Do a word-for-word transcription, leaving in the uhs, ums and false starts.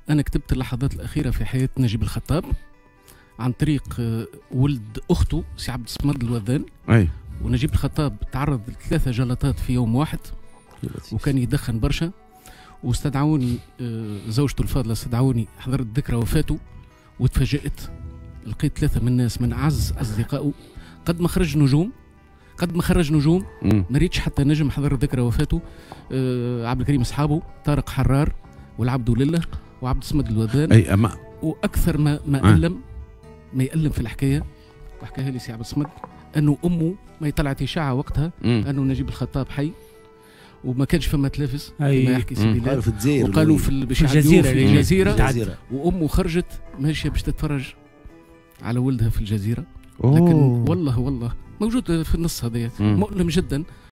انا كتبت اللحظات الاخيره في حياه نجيب الخطاب عن طريق ولد اخته سي عبد الصمد الوذان. اي ونجيب الخطاب تعرض لثلاثه جلطات في يوم واحد وكان يدخن برشا، واستدعوني زوجته الفاضله استدعوني، حضرت ذكرى وفاته وتفاجئت، لقيت ثلاثه من الناس من اعز اصدقائه قد ما خرج نجوم قد ما خرج نجوم ما ريتش حتى نجم حضر ذكرى وفاته. أه عبد الكريم اصحابه طارق حرار والعبد لله وعبد الصمد الوذان. اي اما واكثر ما ما أه. الم ما يألم في الحكايه وحكاها لي سي عبد الصمد انه امه ما طلعت اشاعه وقتها مم. انه نجيب الخطاب حي وما كانش فما تلفز كما يحكي سي بلال، في الجزائر وقالوا في, في الجزيره في الجزيره وامه خرجت ماشيه باش تتفرج على ولدها في الجزيره. لكن والله والله موجود في النص هذا مؤلم جدا.